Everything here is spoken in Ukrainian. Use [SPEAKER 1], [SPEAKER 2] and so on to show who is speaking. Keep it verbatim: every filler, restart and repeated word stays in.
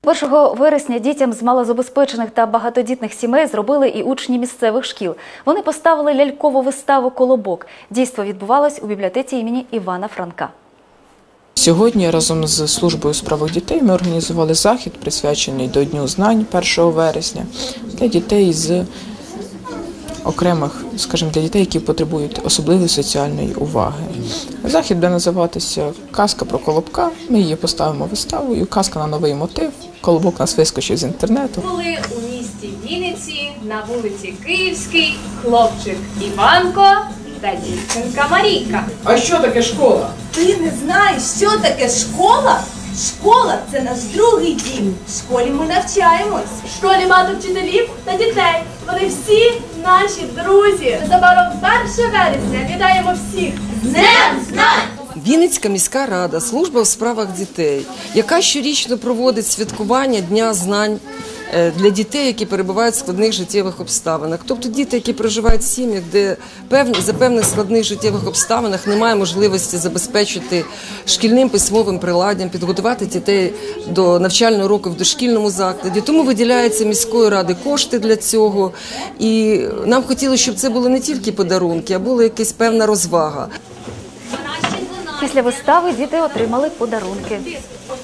[SPEAKER 1] першого вересня дітям з малозабезпечених та багатодітних сімей зробили і учні місцевих шкіл. Вони поставили лялькову виставу «Колобок». Дійство відбувалось у бібліотеці імені Івана Франка.
[SPEAKER 2] Сьогодні разом з службою у справах дітей ми організували захід, присвячений до Дню знань першого вересня, для дітей з окремих, скажімо, для дітей, які потребують особливої соціальної уваги. Захід буде називатися «Казка про Колобка». Ми її поставимо виставою. Казка на новий мотив. Колобок нас вискочив з інтернету.
[SPEAKER 3] Були у місті Вінниці, на вулиці Київській, хлопчик Іванко та дівчинка Марійка.
[SPEAKER 4] А що таке школа?
[SPEAKER 5] Ти не знаєш, що таке школа? Школа – це наш другий дім. В школі ми навчаємось.
[SPEAKER 3] В школі багато вчителів та дітей. Вони всі наші друзі. Незабаром перше вересня вітаємо всіх з Днем знань!
[SPEAKER 6] Вінницька міська рада, служба у справах дітей, яка щорічно проводить святкування Дня знань для дітей, які перебувають в складних життєвих обставинах. Тобто діти, які проживають в сім'ях, де певні, за певних складних життєвих обставинах немає можливості забезпечити шкільним письмовим приладдям, підготувати дітей до навчального року в дошкільному закладі. Тому виділяється міської ради кошти для цього. І нам хотілося, щоб це були не тільки подарунки, а була якась певна розвага.
[SPEAKER 1] Після вистави діти отримали подарунки.